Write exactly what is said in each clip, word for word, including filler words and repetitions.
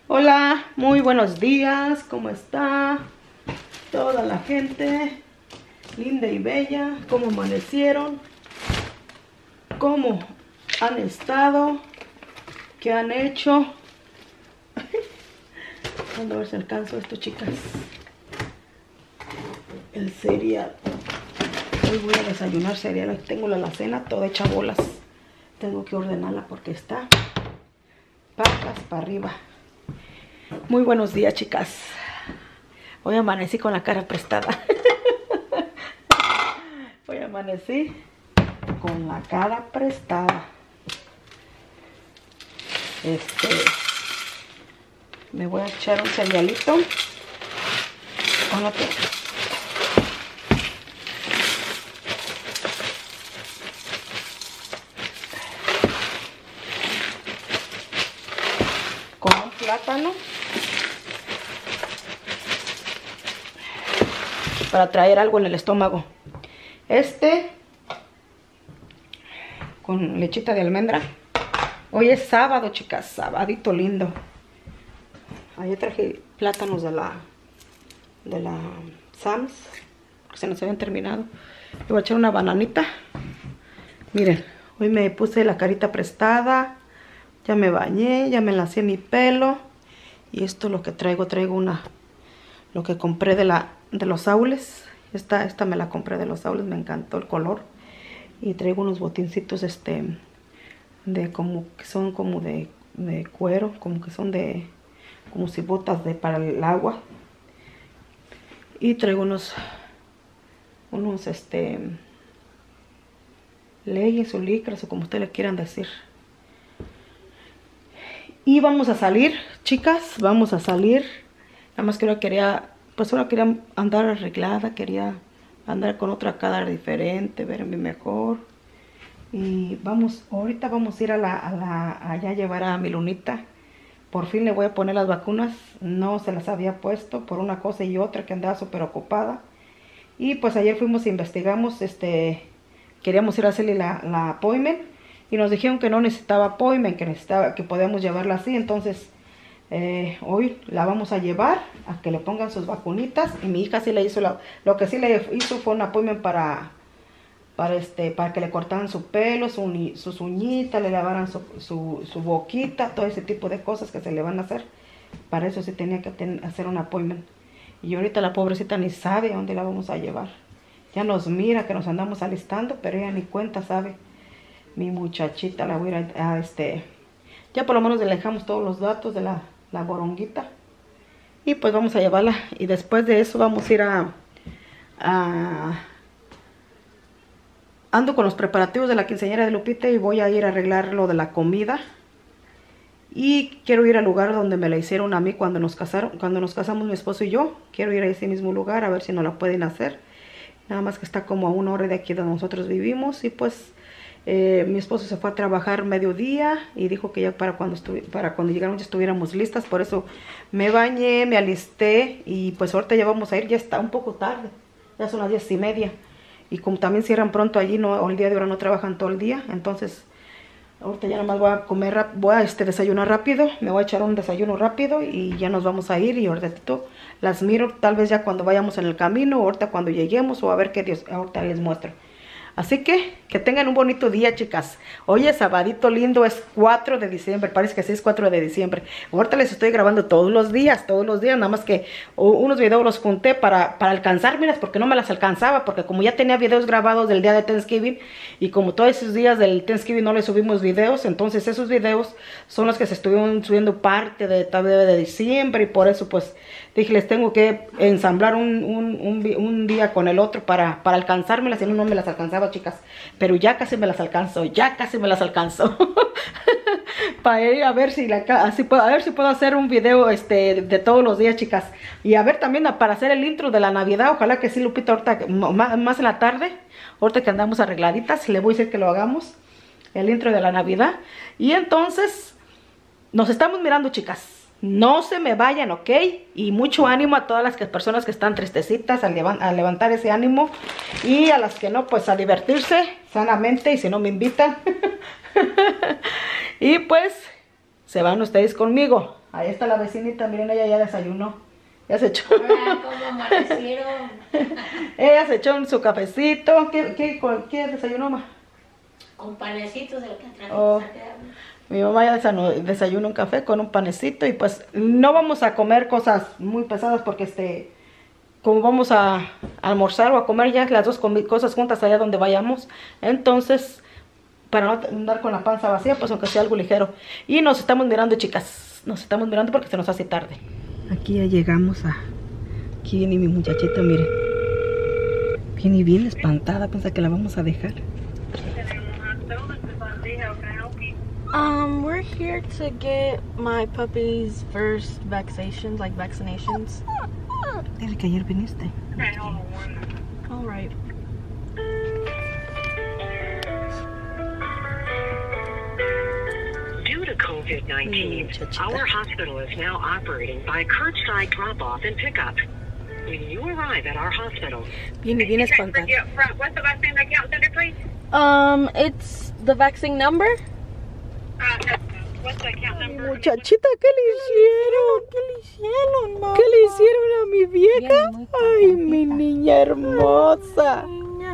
Hola, muy buenos días, ¿cómo está toda la gente linda y bella? ¿Cómo amanecieron? ¿Cómo han estado? ¿Qué han hecho? Vamos a ver si alcanzo esto, chicas. El cereal. Hoy voy a desayunar cereal. Tengo la alacena toda hecha bolas. Tengo que ordenarla porque está patas para arriba. Muy buenos días, chicas. Hoy amanecí con la cara prestada. Hoy amanecí con la cara prestada. Este, me voy a echar un cerealito con otro. Con un plátano. Para traer algo en el estómago. Este con lechita de almendra. Hoy es sábado, chicas, sabadito lindo. Ahí traje plátanos de la de la Sam's, que se nos habían terminado. Le voy a echar una bananita. Miren, hoy me puse la carita prestada. Ya me bañé, ya me lancé mi pelo. Y esto es lo que traigo, traigo una lo que compré de la de los saules. Esta, esta me la compré de los saules, me encantó el color. Y traigo unos botincitos este de como que son como de, de cuero, como que son de como si botas de para el agua. Y traigo unos unos este leggings o licras o como ustedes le quieran decir. Y vamos a salir, chicas, vamos a salir. Nada más que ahora quería, pues ahora quería andar arreglada, quería andar con otra cara diferente, verme mejor. Y vamos, ahorita vamos a ir a la, a la, allá a llevar a mi Lunita. Por fin le voy a poner las vacunas. No se las había puesto por una cosa y otra que andaba súper ocupada. Y pues ayer fuimos e investigamos, este, queríamos ir a hacerle la, la appointment. Y nos dijeron que no necesitaba appointment, que necesitaba, que podíamos llevarla así. Entonces, eh, hoy la vamos a llevar a que le pongan sus vacunitas. Y mi hija sí le hizo, la, lo que sí le hizo fue un appointment para... Para, este, para que le cortaran su pelo, su, sus uñitas, le lavaran su, su, su boquita, todo ese tipo de cosas que se le van a hacer. Para eso sí tenía que ten, hacer un appointment. Y ahorita la pobrecita ni sabe a dónde la vamos a llevar. Ya nos mira que nos andamos alistando, pero ella ni cuenta sabe. Mi muchachita la voy a ir a, a este... Ya por lo menos le dejamos todos los datos de la, la boronguita. Y pues vamos a llevarla. Y después de eso vamos a ir a... a Ando con los preparativos de la quinceañera de Lupita y voy a ir a arreglar lo de la comida. Y quiero ir al lugar donde me la hicieron a mí cuando nos casaron, cuando nos casamos mi esposo y yo. Quiero ir a ese mismo lugar a ver si nos la pueden hacer. Nada más que está como a una hora de aquí donde nosotros vivimos. Y pues eh, mi esposo se fue a trabajar mediodía y dijo que ya para cuando, para cuando llegáramos ya estuviéramos listas. Por eso me bañé, me alisté y pues ahorita ya vamos a ir. Ya está un poco tarde, ya son las diez y media. Y como también cierran pronto allí, no, el día de ahora no trabajan todo el día. Entonces, ahorita ya nada más voy a comer, voy a este, desayunar rápido. Me voy a echar un desayuno rápido y ya nos vamos a ir. Y ahorita las miro tal vez ya cuando vayamos en el camino, o ahorita cuando lleguemos, o a ver qué Dios ahorita les muestra. Así que, que tengan un bonito día, chicas. Hoy es sabadito lindo, es cuatro de diciembre, parece que sí es cuatro de diciembre. Ahorita les estoy grabando todos los días, todos los días, nada más que unos videos los junté para, para alcanzármelas, porque no me las alcanzaba, porque como ya tenía videos grabados del día de Thanksgiving, y como todos esos días del Thanksgiving no les subimos videos, entonces esos videos son los que se estuvieron subiendo parte de, de, de diciembre, y por eso pues dije, les tengo que ensamblar un, un, un, un día con el otro para, para alcanzármelas, si no, no me las alcanzaba, chicas. Pero ya casi me las alcanzo, ya casi me las alcanzo. Para ir a ver si la, así puedo, a ver si puedo hacer un video este, de, de todos los días, chicas. Y a ver también para hacer el intro de la Navidad. Ojalá que sí, Lupita, ahorita más, más en la tarde, ahorita que andamos arregladitas, le voy a decir que lo hagamos. El intro de la Navidad. Y entonces, nos estamos mirando, chicas. No se me vayan, ¿ok? Y mucho ánimo a todas las que, personas que están tristecitas, a, levan, a levantar ese ánimo. Y a las que no, pues a divertirse sanamente. Y si no me invitan. Y pues, se van ustedes conmigo. Ahí está la vecinita, miren, ella ya desayunó. Ya se echó. Hola, ¿cómo amanecieron? Ella se echó su cafecito. ¿Qué, qué, qué desayunó, ma? Con panecitos del que traje. Oh. Mi mamá ya desayunó un café con un panecito y pues no vamos a comer cosas muy pesadas porque este, como vamos a almorzar o a comer ya las dos cosas juntas allá donde vayamos, entonces para no andar con la panza vacía, pues aunque sea algo ligero. Y nos estamos mirando, chicas, nos estamos mirando porque se nos hace tarde. Aquí ya llegamos a, aquí viene mi muchachita, miren, viene bien espantada, piensa que la vamos a dejar. Um, we're here to get my puppy's first vaccinations, like vaccinations. Dile que ayer viniste. All right. Due to COVID nineteen, our hospital is now operating by curbside drop-off and pickup. When you arrive at our hospital, Viene bien espantada. what's the last name of the account center, please? Um, it's the vaccine number. Uh, what's the account number? Muchachita, ¿qué le hicieron? ¿Qué le hicieron, mamá? ¿Qué le hicieron a mi vieja? Ay, mi niña hermosa.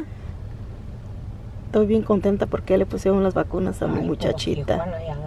Estoy bien contenta porque le pusieron las vacunas a mi muchachita.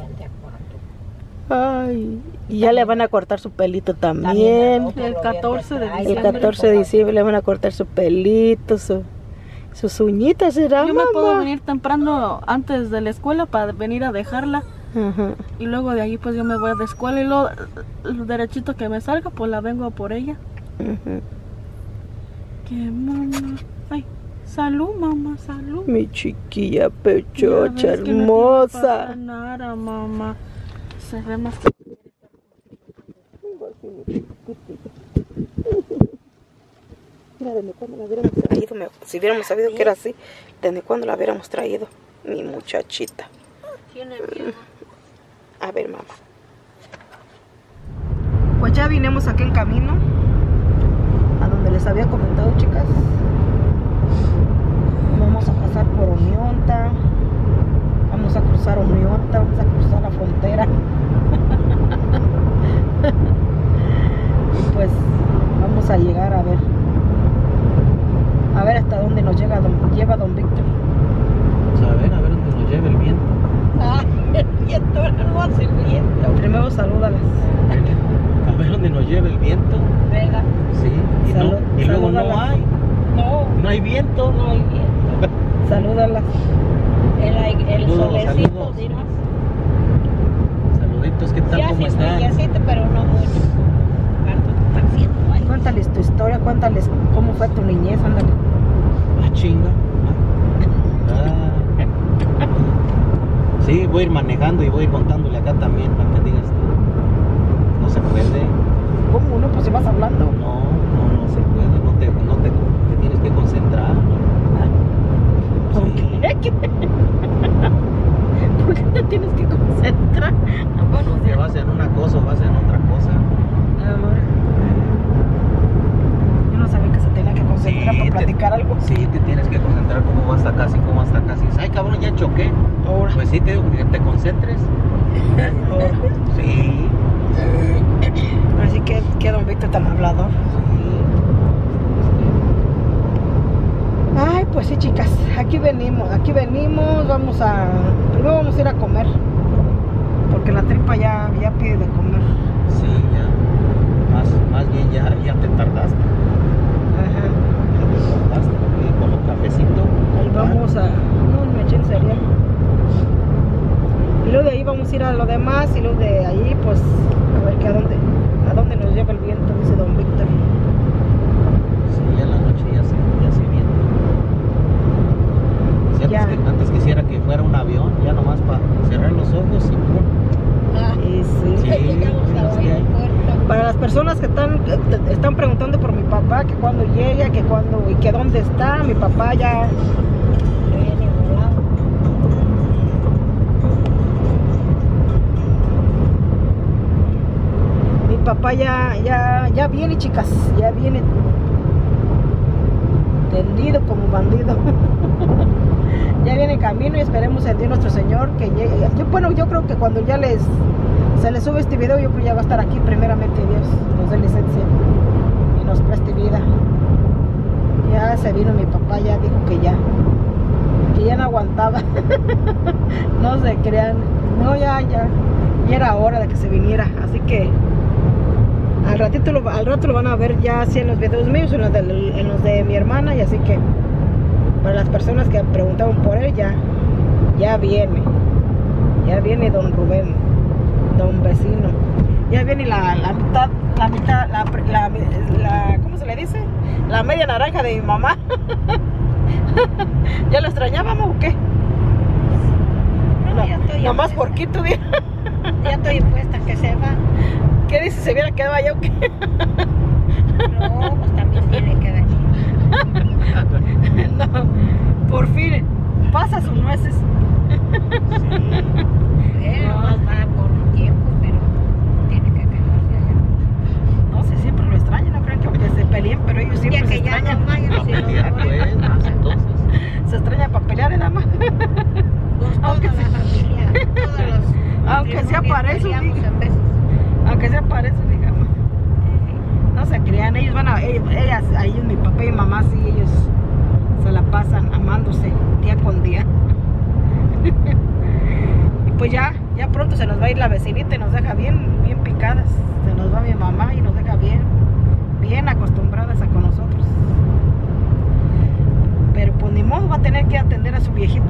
Ay, y ya le van a cortar su pelito también. El catorce de El diciembre. catorce de diciembre le van a cortar su pelito, su, sus uñitas, ¿será, Yo me puedo mamá? venir temprano antes de la escuela para venir a dejarla. Ajá. Y luego de ahí pues yo me voy a la escuela y luego lo derechito que me salga pues la vengo por ella. Ajá. Que mamá. Ay, salud mamá, salud. Mi chiquilla Ya pechocha, ves que no hermosa. tiene para nada, mamá. Se ve más. Mira, ¿desde cuándo la hubiéramos traído? Me- Si hubiéramos sabido que era así, ¿desde cuándo la hubiéramos traído? Mi muchachita. Tiene miedo. A ver, mamá. Pues ya vinimos aquí en camino, a donde les había comentado, chicas. Vamos a pasar por Oneonta. Vamos a cruzar Oneonta, vamos a cruzar la frontera. Y pues vamos a llegar a ver. A ver hasta dónde nos llega don, lleva don Víctor. A ver, a ver dónde nos lleva el viento. El viento, no hace el viento. Primero salúdalas. A ver dónde nos lleva el viento. Venga. Sí. Y, Salud- no, y luego no salúdalas. hay. No, No hay viento. no hay viento. Salúdalas. El, el Saludos, solecito, saludos. dirás. Saluditos, ¿qué tal? Ya ¿Cómo sí, están? brillecito, pero no mucho. ¿Cuánto te está haciendo ahí? Cuéntales tu historia, cuéntales cómo fue tu niñez, ándale. Ah, chinga. Ah. Sí, voy a ir manejando y voy a ir contándole acá también para que digas tú. No se puede. ¿Cómo no? Pues si vas hablando. No, no, no se puede. No te, no te, te tienes que concentrar. ¿Por Sí. qué? ¿Por qué te tienes que concentrar? Bueno, Porque vas en una cosa o vas en otra cosa. ahora. Yo no sabía que se tenía que concentrar Sí, para te- platicar algo. Sí, te tienes que concentrar cómo vas acá, así cómo vas acá. Así. Ay, cabrón, ya choqué. Ahora. Pues sí, te digo que te concentres. ahora. Sí. Así que, que don Víctor tan hablador. Ay, pues sí, chicas, aquí venimos, aquí venimos, vamos a, primero vamos a ir a comer, porque la tripa ya, ya pide de comer. Sí, ya. Más, más bien ya, ya te tardaste. Ajá. Ya te tardaste. Y con un cafecito. Y vamos a, no, me eché el cereal. Y luego de ahí vamos a ir a lo demás, y luego de ahí, pues, a ver que a dónde, a dónde nos lleva el viento, dice don Víctor. Sí, ya en la noche ya se, ya se viene. Sí, antes, Ya. que, antes quisiera que fuera un avión, ya nomás para cerrar los ojos y pum. Ah, Y sí. Sí, ya llegamos sí, al sí. aeropuerto. Para las personas que están, que te- están preguntando por mi papá, que cuando llega, que cuando, y que dónde está, mi papá ya, Que viene volado. mi papá ya, ya, ya viene, chicas, ya viene tendido como bandido. Ya viene en camino y esperemos en Dios nuestro Señor que llegue. Yo, bueno, yo creo que cuando ya les se le sube este video, yo creo que ya va a estar aquí primeramente Dios, nos dé licencia y nos preste vida. Ya se vino mi papá, ya dijo que ya, que ya no aguantaba. No se crean, no, ya, ya, ya era hora de que se viniera, así que al ratito lo, al rato lo van a ver ya así en los videos míos, en los, de, en los de mi hermana, y así que para las personas que preguntaban por él, ya, ya viene, ya viene don Rubén, don vecino, ya viene la, la mitad, la mitad, la, la, la, ¿cómo se le dice? La media naranja de mi mamá. ¿Ya lo extrañábamos o qué? No, ya estoy Nomás ya, porquito, día. ya estoy puesta que se va. ¿Qué dice? ¿Se hubiera quedado allá o qué? No, pues también tiene que venir. No, por fin, pasa sus nueces. Él nomás va por un tiempo, pero tiene que quedarse allá. No sé, siempre lo extrañan, no creen que aunque se peleen, pero ellos siempre Ya se que ya extrañan. no vayan, si no Ya, van. pues, entonces. Se extrañan para pelear, ¿eh, dama? Pues toda Aunque la sea- familia, todos los Aunque sea matrimonios para eso, peleamos diga. en veces. Aunque sea para eso, digamos. No se crean, ellos van a, ellos, ellas, ahí mi papá y mamá, sí, ellos se la pasan amándose día con día. Y pues ya, ya pronto se nos va a ir la vecinita y nos deja bien, bien picadas. Se nos va mi mamá y nos deja bien, bien acostumbradas a con nosotros. Pero pues ni modo, va a tener que atender a su viejito.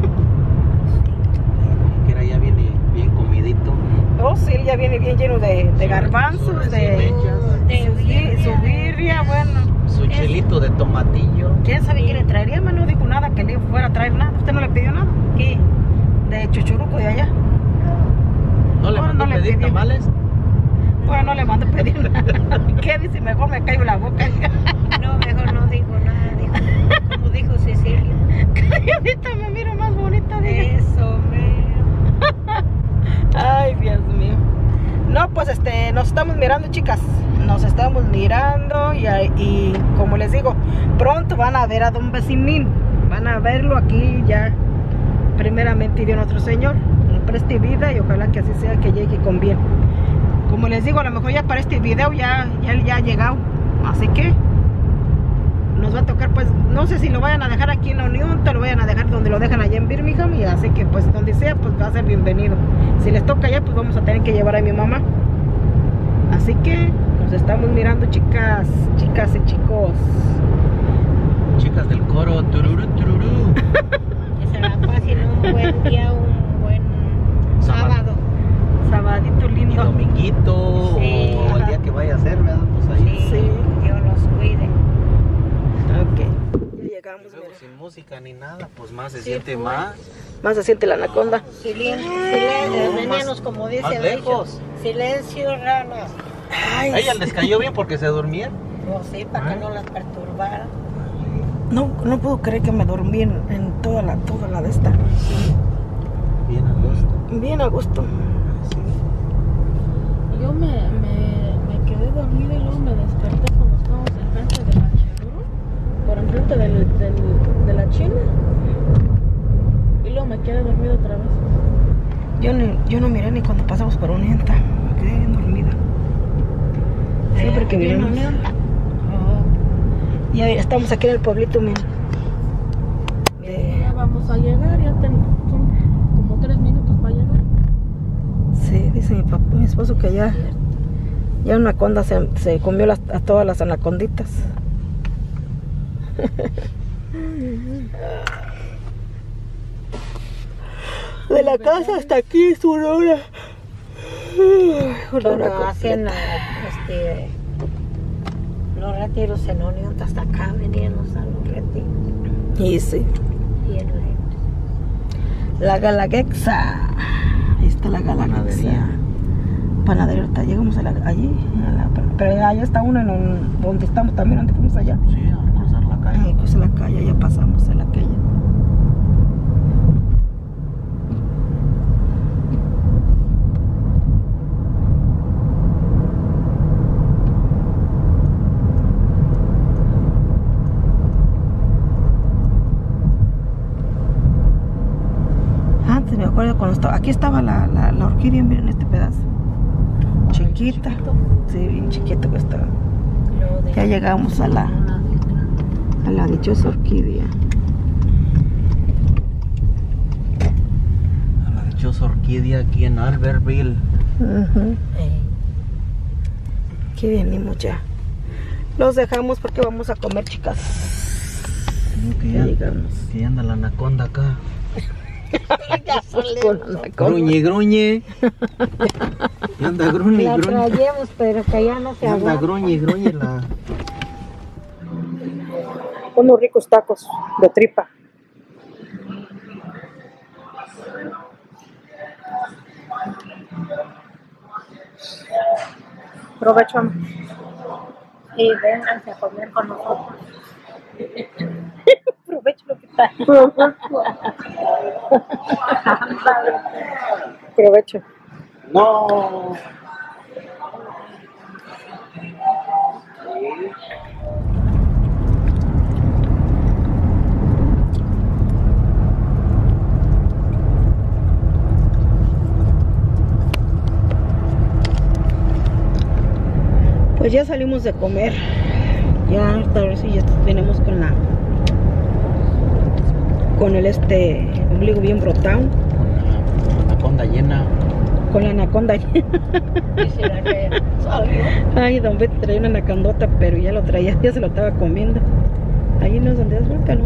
Que era ya viene bien comidito. Oh, sí, él ya viene bien lleno de, de garbanzos, de, De su, birria, su birria, bueno. Su chilito de tomatillo. ¿Quién sabe qué le traería? No dijo nada que le fuera a traer nada. ¿Usted no le pidió nada? ¿Qué? De Chuchuruco de allá. ¿No le Bueno, mandó no le pedir pidió. tamales? Bueno, no le mando a pedir nada. ¿Qué dice? Mejor me caigo la boca. No, mejor no digo nada, dijo. Como dijo Cecilia. Calladita, me miro más bonita. Dije. Eso, mero. Ay, Dios mío. No, pues este, nos estamos mirando, chicas. Nos estamos mirando y, y como les digo, pronto van a ver a don Vecinín. Van a verlo aquí ya, primeramente Dios nuestro Señor. Le preste vida y ojalá que así sea, que llegue con bien. Como les digo, a lo mejor ya para este video ya, ya, ya ha llegado. Así que nos va a tocar, pues, no sé si lo vayan a dejar aquí en la Unión, te lo vayan a dejar donde lo dejan allá en Birmingham, y así que pues donde sea, pues va a ser bienvenido. Si les toca allá, pues vamos a tener que llevar a mi mamá. Así que nos estamos mirando, chicas, chicas y chicos. Chicas del coro, tururú, tururú. Que se la pasen un buen día, un buen sábado. Sabadito Y lindo. dominguito. Sí. O el día que vaya a ser, ¿verdad? Pues ahí. Sí, Sí. Dios los cuide. Ok. Ya llegamos, Y luego mira. sin música ni nada, pues más se Sí, siente pues. más. Más se siente la anaconda. Silencio, No, silencio, más- veníamos como dice más el lejos. dicho. Silencio, ranas. Ay, A ellas les cayó bien porque se durmieron. Pues sí, para Ah. que no las perturbara. no, no puedo creer que me dormí en, en toda la, toda la de esta. Bien a gusto. Bien a gusto. Sí. Yo me, me, me quedé dormida y luego me desperté cuando estábamos enfrente de la Cheduro, por enfrente del, del, de la China. Y luego me quedé dormida otra vez. Yo, ni, yo no miré ni cuando pasamos por Unienta. Me quedé bien dormida. Siempre que ¿Bien vinimos. unión? Y ahí estamos aquí en el pueblito, miren. Y De- ya vamos a llegar, ya ten- son como tres minutos para llegar. Sí, dice mi papá, mi esposo, que ya, ya una anaconda se, se comió las, a todas las anaconditas. De la casa hasta aquí es una hora. Ay, una hora Cuando hacen completa. este, los retiros en unión, hasta acá veníamos a los retiros. Y sí, Bien lejos. la Galaguexa. Ahí está la Galaguexa. Panadería. Panadería, ahorita llegamos a la, allí, a la- pero allá está uno en un- donde estamos también, donde fuimos allá. Sí, a cruzar la calle. Ay, pues en la calle, ya pasamos en la calle. Antes me acuerdo cuando estaba, aquí estaba la, la, la orquídea, miren este pedazo. cerquita. Sí, bien chiquito que está. Ya llegamos a la a la dichosa orquídea. A la dichosa orquídea aquí en Albertville. Uh-huh. Aquí venimos ya. Los dejamos porque vamos a comer, chicas. Que Ya ya, llegamos. que ya anda la anaconda acá. Con la anaconda. Gruñe, gruñe. Y anda gruñe, La gruñe. traemos, pero que ya no se Y anda aguanta. gruñe, gruñe la. Unos ricos tacos de tripa. Provecho. Y vénganse a comer con nosotros. Provecho lo que está. Provecho. No. Pues ya salimos de comer. Ya ahorita ahora sí ya venimos con la con el este ombligo bien brotado, La anaconda llena. con la anaconda. Ay, don Beto traía una anacondota, pero ya lo traía, ya se lo estaba comiendo. Ahí no es donde das vuelta, ¿no?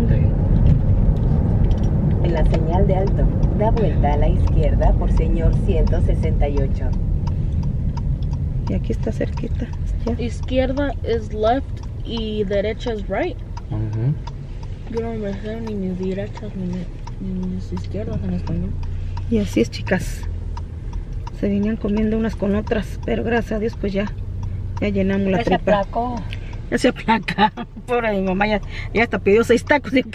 En la señal de alto, da vuelta a la izquierda por señor ciento sesenta y ocho. Y aquí está cerquita. Ya. Izquierda es left y derecha es right. Ujú. Yo no me sé ni mis derechas ni, mi- ni mis izquierdas en español. Y así es, chicas. Se venían comiendo unas con otras, pero gracias a Dios pues ya, ya llenamos la Se tripa. aplacó. Ya se aplaca. Pobre mi mamá, ya, ya hasta pidió seis tacos. ¿Sí?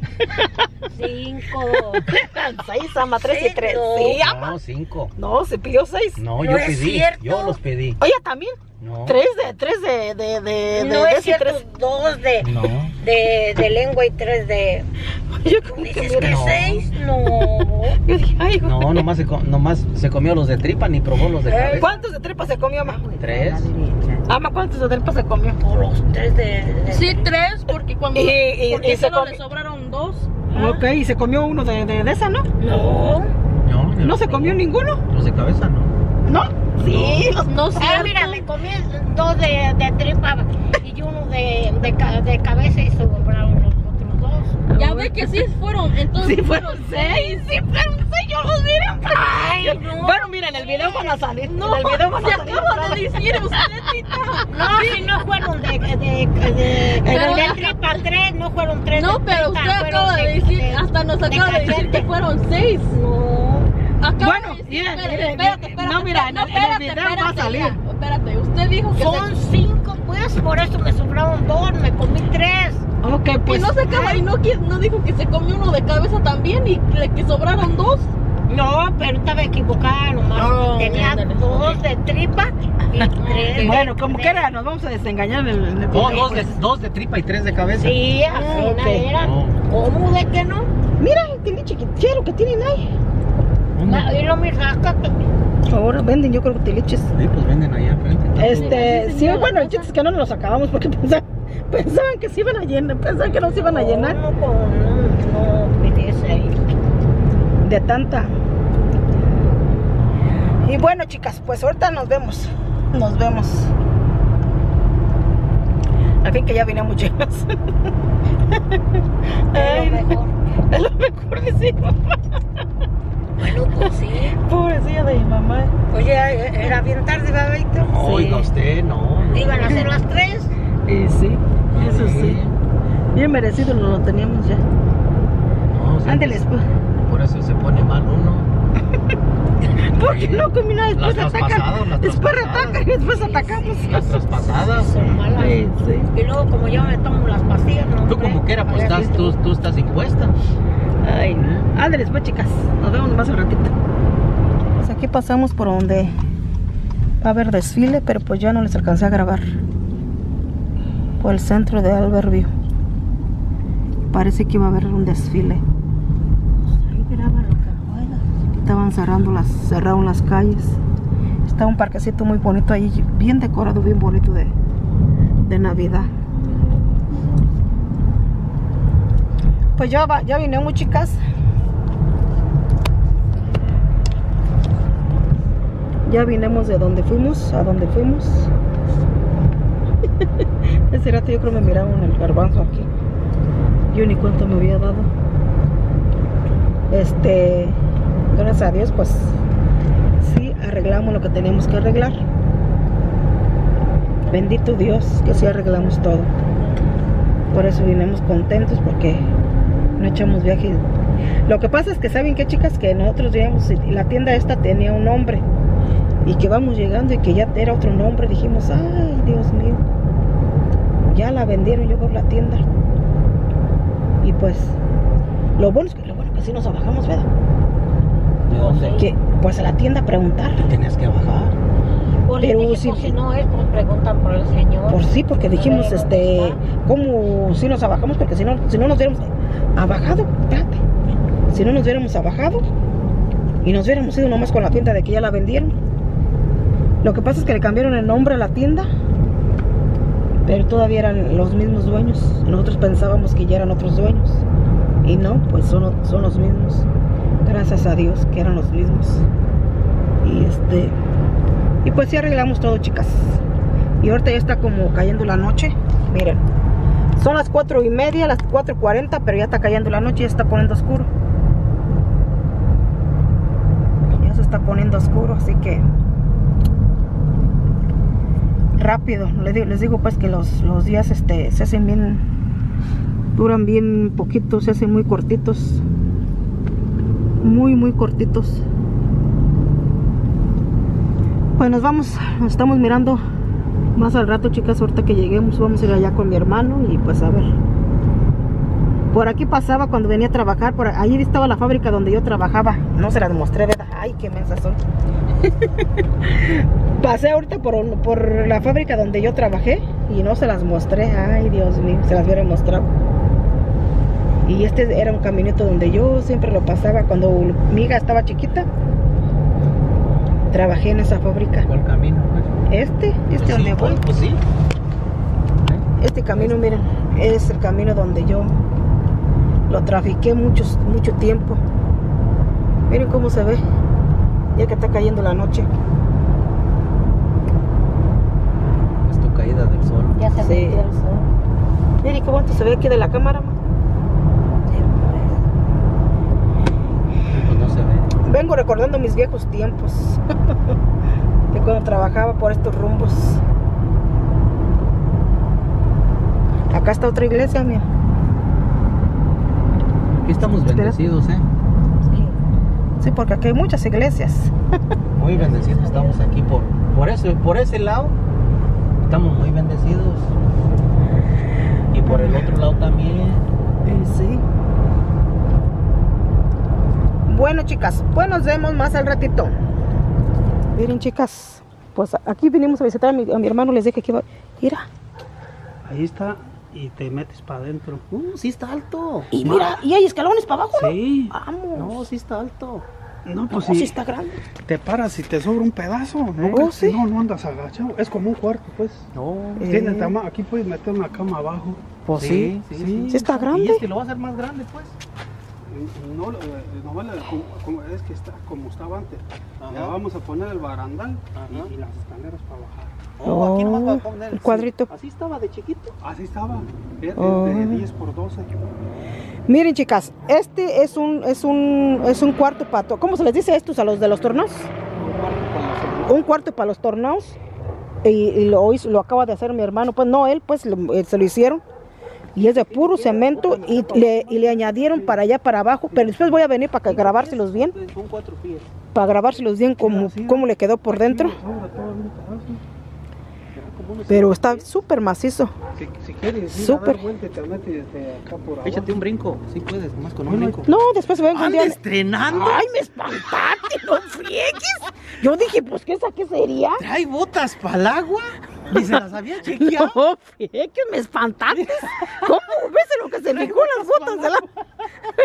Cinco. Seis, ama, tres y Sí, tres. no. Sí, ama. No, cinco. No, se pidió seis. No, No yo es pedí. cierto. Yo los pedí. Oye, también. No. Tres de, tres de, de, de, No de, es de- cierto, tres. dos de, No. de, de lengua y tres de... Yo como que ¿Dices mira. que no. seis? No. Yo dije, ay, güey. No, nomás se, co- nomás se comió los de tripa ni probó los de cabeza. ¿Cuántos de tripa se comió, ama? Tres. A la derecha. Ama, ¿cuántos de tripa se comió? O los tres de... de- Sí, tres, porque cuando Y- y- porque y se solo comi- le sobraron dos. Ok, y se comió uno de, de, de esa, ¿no? No. No, ¿No se comió ninguno? Los de cabeza no. ¿No? Sí, los No Ah, cierto. mira, me comí dos de, de tripa y uno de, de, ca- de cabeza y sobraron los otros dos. Ya ve que sí fueron, entonces Sí, fueron seis, sí, fueron seis, yo los vi. Ay, no. Bueno, mira, en el video van a salir. No, en el video van se a salir. acaba de decir usted, tita. No, si no fueron de, de, de, de, Pero- de tripa tres, no fueron tres. No, de pero tripa, usted fueron acaba de decir, hasta nos de acaba de decir cachete. que fueron seis. No. Acaba Bueno, de decir, mira, espérate, mira, espérate, mira, espérate, no, mira, en el- en el espérate, video va a espérate, salir. ya, espérate, usted dijo que Son cinco, pues, por eso me sobraron dos, me comí tres. Ok, se, pues. y no se acaba y no, qui- no dijo que se comió uno de cabeza también y le que sobraron dos. No, pero estaba equivocada nomás. No, Tenía ándale, dos ok. de tripa y tres. Bueno, como de- quiera, nos vamos a desengañar en el, en el Oh, video, dos, de, pues. dos de tripa y tres de cabeza. Sí, así Ah, ok. era. No. ¿Cómo de que no? Mira, tiene chiquitero que tienen ahí. Ma- Y lo mi rasca. Ahora venden, yo creo que tiliches. Sí, pues venden allá enfrente. Este, sí, sí, señora, bueno, el cosa. chiste es que no nos los acabamos porque pensaban, pensaban que se iban a llenar, pensaban que no se iban a llenar No, no, no, no, me dice ahí. de tanta. Y bueno, chicas, pues ahorita nos vemos. Nos vemos. Al fin que ya vinimos llenas. Es lo mejor. Es lo mejor que sí, mamá. Bueno, pues sí. Pobrecilla de mi mamá. Oye, era bien tarde, babito. No, oiga usted, no. Iban a ser las tres. Y sí, eso sí. Bien merecido nos lo teníamos ya. No, sí, Ándeles, pues. por eso se pone mal uno. Porque no comí nada, después Las atacan. traspasadas, las Después traspasadas. atacan y después atacamos. Las traspasadas. Son malas. Sí, sí. Y luego, como yo me tomo las pastillas, no. Tú hombre, como quiera, pues a ver, estás, tú, tú estás impuesta. Ay, no. Ándeles, pues, chicas. Nos vemos más un ratito. Pues aquí pasamos por donde va a haber desfile, pero pues ya no les alcancé a grabar. Por el centro de Albertville. Parece que iba a haber un desfile. Ahí graba lo que pueda. Estaban cerrando las, cerraron las calles. Estaban está un parquecito muy bonito ahí, bien decorado, bien bonito de, de Navidad. Pues ya, va, ya vinimos, chicas. Ya vinimos de donde fuimos, a donde fuimos. Ese rato yo creo me miraron el garbanzo aquí. Yo ni cuenta me había dado. Este, gracias a Dios, pues sí arreglamos lo que teníamos que arreglar. Bendito Dios que sí arreglamos todo. Por eso vinimos contentos, porque no echamos viaje. Lo que pasa es que saben que, chicas, que nosotros llegamos y la tienda esta tenía un nombre, y que vamos llegando y que ya era otro nombre. Dijimos, ay, Dios mío, ya la vendieron, yo por la tienda. Y pues lo bueno es que lo bueno que sí nos bajamos, ¿verdad? ¿De dónde? Que pues a la tienda a preguntar. Tenías que bajar. Pues Pero le dije, si- pues, si no es, pues preguntan por el señor. Por sí, porque dijimos, Pero, este, ¿dónde ¿cómo si nos abajamos? Porque si no, si no nos hubiéramos abajado, espérate, si no nos hubiéramos abajado y nos hubiéramos ido nomás con la tienda de que ya la vendieron. Lo que pasa es que le cambiaron el nombre a la tienda, pero todavía eran los mismos dueños. Nosotros pensábamos que ya eran otros dueños, y no, pues son, son los mismos. Gracias a Dios que eran los mismos. Y este, y pues sí arreglamos todo, chicas. Y ahorita ya está como cayendo la noche. Miren, son las cuatro y media, las cuatro y cuarenta, pero ya está cayendo la noche y ya está poniendo oscuro. Ya se está poniendo oscuro, así que rápido. Les digo, les digo pues que los, los días este, se hacen bien, duran bien poquito, se hacen muy cortitos. Muy, muy cortitos. Pues nos vamos, nos estamos mirando más al rato, chicas. Ahorita que lleguemos vamos a ir allá con mi hermano y pues a ver. Por aquí pasaba cuando venía a trabajar, por ahí estaba la fábrica donde yo trabajaba. No se las mostré, ¿verdad? Ay, qué mensa soy. Pasé ahorita por, por la fábrica donde yo trabajé y no se las mostré. Ay, Dios mío, se las hubiera mostrado. Y este era un caminito donde yo siempre lo pasaba cuando mi hija estaba chiquita. Trabajé en esa fábrica. ¿Cuál camino? Pues? Este, este Pues sí, donde voy. pues, pues sí. Este camino, miren, es el camino donde yo lo trafiqué muchos, mucho tiempo. Miren cómo se ve, ya que está cayendo la noche. Es tu caída del sol. Ya se Sí. metió el sol. Miren qué bonito se ve aquí de la cámara. Pues no se ve. Vengo recordando mis viejos tiempos de cuando trabajaba por estos rumbos. Acá está otra iglesia, miren. Aquí estamos Espera. bendecidos, ¿eh? Sí, porque aquí hay muchas iglesias. Muy bendecidos estamos aquí por, por, ese, por ese lado. Estamos muy bendecidos. Y por el otro lado también. Sí. Bueno, chicas, pues nos vemos más al ratito. Miren, chicas, pues aquí vinimos a visitar a mi, a mi hermano. Les dije que iba. Mira, Ahí está y te metes para adentro. Uh, sí está alto. y mira, y hay escalones para abajo, ¿no? Sí. Vamos. No, sí está alto. No, No, pues sí sí. está grande. Te paras y te sobra un pedazo. ¿No? Oh, sí. No, no andas agachado. Es como un cuarto, pues. No. Eh. Tiene tama- aquí puedes meter una cama abajo. Pues sí, sí, sí. sí. sí está grande. Y es que lo va a hacer más grande, pues. No, eh, nomás le- como, como- es que está como estaba antes. Ajá. Ya vamos a poner el barandal Ajá. y, y las escaleras para bajar. Oh, aquí nomás va a Oh, poner. el cuadrito. Así estaba de chiquito. Así estaba. Es, es Oh. de diez por doce. Miren, chicas, este es un es un es un cuarto pato. ¿Cómo se les dice a estos a los de los torneos? Un cuarto para los torneos. Y, y lo hizo, lo acaba de hacer mi hermano. Pues no, él pues lo- eh, se lo hicieron. Y es de puro cemento y le, y le añadieron para allá para abajo. Pero después voy a venir para que grabárselos bien. Son cuatro pies. Para grabárselos bien cómo, cómo le quedó por dentro. Sobra todo un pedazo. Pero está súper macizo. Si, si quieres ir Súper. a dar vuelta, te metes desde acá por abajo. Échate un brinco. Sí puedes, nomás con un Bueno, brinco. No, después vengo un ¡Anda día. estrenando! ¡Ay, me espantaste! ¡No friegues! Yo dije, pues, ¿qué esa qué sería? ¿Trae botas para el agua? Ni se las había chequeado. No, friegues, me espantaste. ¿Cómo ves en lo que se fijó las botas de la...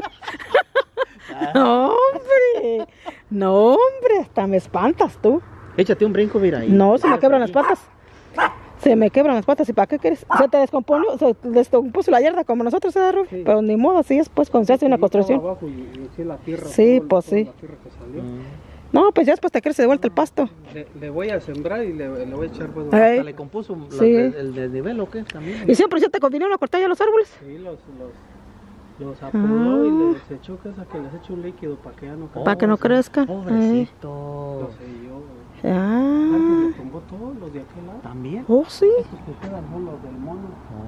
No, hombre. No, hombre, hasta me espantas tú. Échate un brinco, mira ahí. No, se me quebran las patas. Se me quebran las patas. ¿Y para qué quieres? Se te descompone, se te descompuso la yarda como nosotros, ¿eh, Rubí? Sí. Pero ni modo, así es, pues, cuando se hace una construcción. Abajo y, y sí, la tierra, Sí, todo, pues toda sí. la tierra que salió. No, pues ya después te crece de vuelta el pasto. Le, le voy a sembrar y le, le voy a echar pues, Ey. ¿Hasta le compuso la- Sí. el, el desnivel o qué? También. ¿Y siempre se te vinieron a cortar ya los árboles? sí, los, los, los apuró y les echó que, que les eche un líquido para que ya no Para que no crezcan. Pobrecito. Lo sé yo. Ah. Alguien le tumbó todos los de aquel lado. ¿También? Oh, sí. Estos que quedan son los del mono.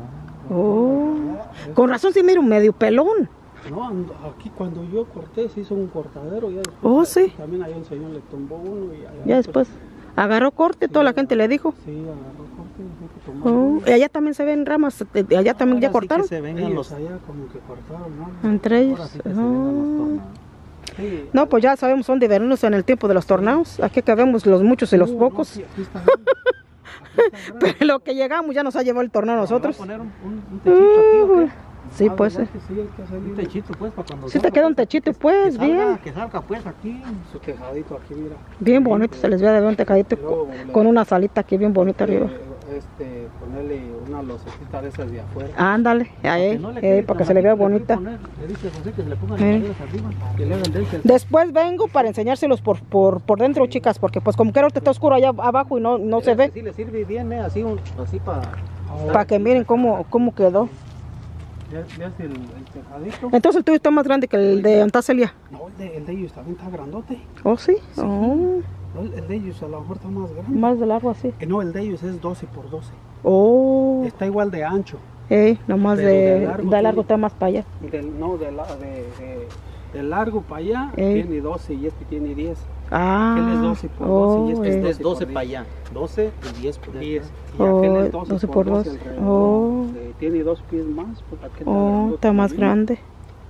Oh. Con razón sí miro medio pelón. No, ando- aquí cuando yo corté se hizo un cortadero. Ya después, Oh, sí. También ahí un señor le tumbó uno. Y allá, Ya después agarró corte, toda la gente le dijo. Sí, agarró corte y dijo que tomó Oh. uno. Y allá también se ven ramas, de allá también ya Ahora sí cortaron. que se vengan Ellos los... allá como que cortaron, ¿no? Entre ellos. Ahora sí que se vengan los Oh. tornados. Sí. No, pues ya sabemos dónde vernos en el tiempo de los tornados. Aquí que vemos los muchos y los No, no, pocos. sí, aquí está grande. Aquí está grande. Pero lo que llegamos ya nos ha llevado el tornado a nosotros. ¿Vamos a poner un, un, un techito aquí o qué? Sí, Ah, pues. ¿verdad eh. que sí, hay que hacer Un bien techito pues para cuando Sí te salga, queda un pues, techito, que- pues, que salga, bien. que salga pues aquí. su tejadito aquí, mira. Bien bonito, se les ve de ver un tecadito Luego con, le- con una salita aquí bien bonita arriba. Eh, Este, ponerle una losecita de esas de afuera. Ándale, ahí, Que no le eh, quede para que tan se le vea bajito, le bonita. quiere poner- Le dice José que se le pongan Eh. las maderas arriba, que le hagan dentes. Después vengo para enseñárselos por, por, por dentro, chicas, porque pues como que ahorita está oscuro allá abajo y no, no se ve. Sí le sirve bien, eh, así, un- así para... Para que miren cómo, cómo quedó. Ya, ya es el, el tejadito. Entonces el tuyo está más grande que el de Antacelia. No, el de, el de ellos también está grandote. Oh, sí. Oh, No, el, el de ellos a lo mejor está más grande. más de largo así. Eh, no, el de ellos es doce por doce. Oh, Está igual de ancho. eh, nomás Pero de, de de largo largo, tiene- está más para allá. Del, no, de, la, de, de, de largo para allá Ey. tiene doce y este tiene diez. Ah, Aquel es doce por doce y oh, este eh. Este es doce por para diez. allá, doce y diez por diez. acá. Y aquel Oh, es doce, doce por por doce doce. alrededor. Oh. Eh, tiene dos pies más. Pues aquel está Oh, grandote está más también. grande.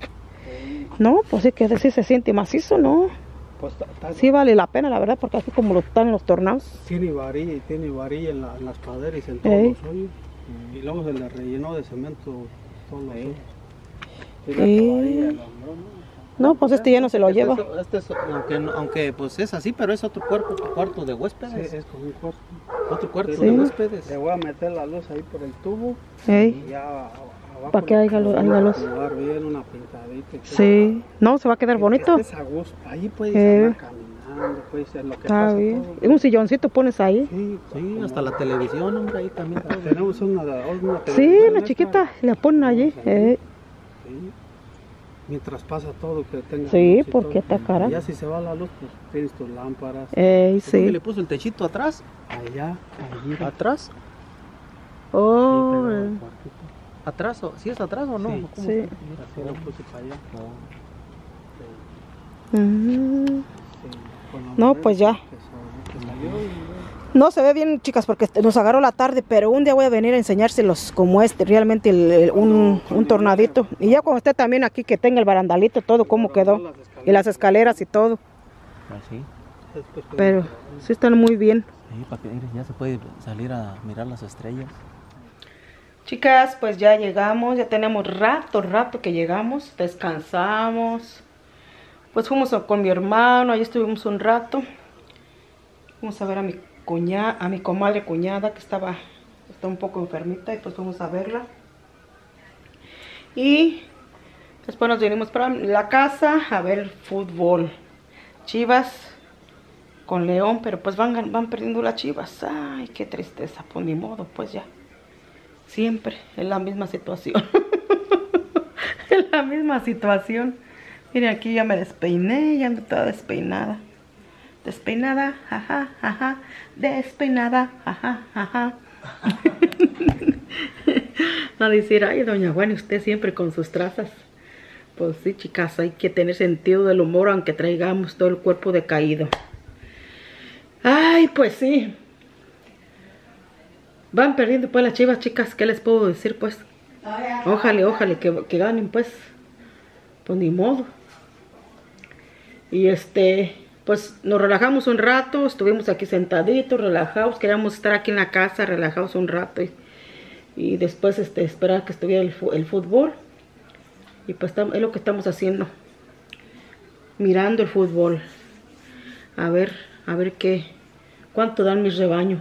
Eh, No, pues sí que sí se siente macizo, ¿no? Pues está- está- Sí vale la pena, la verdad, porque así como lo están en los tornados. Tiene varilla y tiene varilla en, la- en las praderas y en todos Ey. los hoyos. Y luego se le rellenó de cemento todos los hoyos. Y la Ey. varilla, el hombrón, ¿no? No, pues este ya no se lo Este lleva. es- Este es, aunque, no- aunque pues es así, pero es otro cuerpo, cuarto de Sí, huéspedes. es con un cuarto. Otro cuarto Sí. de huéspedes. Le voy a meter la luz ahí por el tubo Ey, y ya a- abajo. Pa' que le haya luz- voy a haya luz. acomodar bien una pintadita. y todo. sí. No, se va a quedar Que- bonito. que estés a gusto. Ahí puedes Eh. andar caminando, puedes hacer lo que Está pasa bien. todo. Y un silloncito pones ahí. Sí, Sí, como- hasta la televisión, hombre, ahí también. todo. Tenemos una, una Sí, televisión una extra. chiquita, la ponen allí. Eh, Sí. Mientras pasa todo, que tenga Sí, luz y porque todo. está cara. Y ya si se va la luz, pues tienes tus lámparas. Ey, ¿Por qué sí. le puso el techito atrás? Allá, allí. ¿Atrás? Oh, pegado eh. al cuartito. ¿Atrás? o- ¿Sí es atrás o no? Sí, ¿Cómo sí. está? Así lo puse para allá. Mm. Sí, con la No, madera pues ya. que sa- que salió y- No se ve bien, chicas, porque nos agarró la tarde, pero un día voy a venir a enseñárselos como este, realmente el- el- un, un tornadito. Y ya cuando esté también aquí, que tenga el barandalito, todo, cómo quedó. Y las escaleras y todo. Así. Después, pues, Pero sí están muy bien. Sí, para que mire, ya se puede salir a mirar las estrellas. Chicas, pues ya llegamos, ya tenemos rato, rato que llegamos, descansamos. Pues fuimos a- con mi hermano, ahí estuvimos un rato. Fuimos a ver a mi cuñada, a mi comadre cuñada que estaba, está un poco enfermita y pues fuimos a verla. Y después nos vinimos para la casa a ver fútbol. Chivas con León, pero pues van, van perdiendo las Chivas. Ay, qué tristeza, pues ni modo, pues ya. Siempre es la misma situación. Es la misma situación. Miren, aquí ya me despeiné, ya ando toda despeinada. Despeinada, ajá, ajá. Despeinada, ajá, ajá. No decir, ay, doña Juana, usted siempre con sus trazas. Pues sí, chicas, hay que tener sentido del humor aunque traigamos todo el cuerpo decaído. Ay, pues sí. Van perdiendo pues las Chivas, chicas, ¿qué les puedo decir pues? Ojalá, ojalá que, que ganen pues. Pues ni modo. Y este, pues nos relajamos un rato, estuvimos aquí sentaditos, relajados, queríamos estar aquí en la casa, relajados un rato. Y, y después este, esperar que estuviera el, el fútbol. Y pues tam, es lo que estamos haciendo. Mirando el fútbol. A ver, a ver qué... ¿Cuánto dan mis rebaños?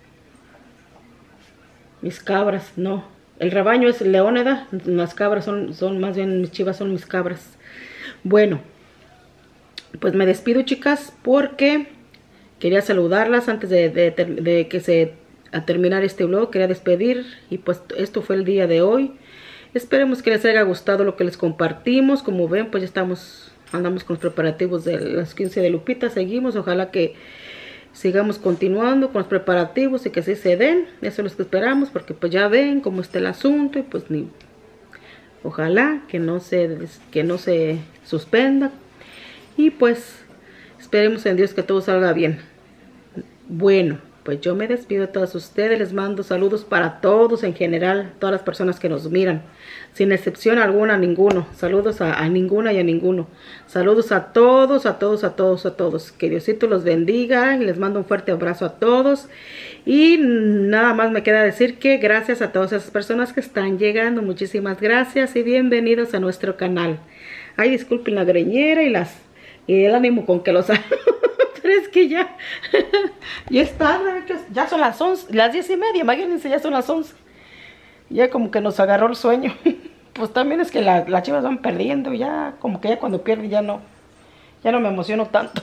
Mis cabras, no. El rebaño es leóneda, las cabras son, son más bien, mis chivas son mis cabras. Bueno, pues me despido, chicas, porque quería saludarlas antes de, de, de que se a terminar este vlog. Quería despedir y pues esto fue el día de hoy. Esperemos que les haya gustado lo que les compartimos. Como ven, pues ya estamos, andamos con los preparativos de las quince de Lupita. Seguimos, ojalá que sigamos continuando con los preparativos y que así se den. Eso es lo que esperamos, porque pues ya ven cómo está el asunto y pues ni... Ojalá que no se, que no se suspenda. Y pues esperemos en Dios que todo salga bien. Bueno, pues yo me despido de todos ustedes. Les mando saludos para todos en general, todas las personas que nos miran, sin excepción alguna, ninguno. Saludos a, a ninguna y a ninguno. Saludos a todos, a todos, a todos, a todos. Que Diosito los bendiga y les mando un fuerte abrazo a todos. Y nada más me queda decir que gracias a todas esas personas que están llegando. Muchísimas gracias y bienvenidos a nuestro canal. Ay, disculpen la greñera y las y el ánimo con que los hago. Pero es que ya, ya está, ya son las once, las diez y media, imagínense, ya son las once. Ya como que nos agarró el sueño. Pues también es que la, las chivas van perdiendo, ya como que ya cuando pierden ya no, ya no me emociono tanto.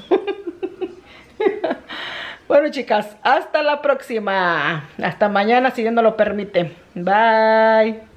Bueno, chicas, hasta la próxima. Hasta mañana, si Dios nos lo permite. Bye.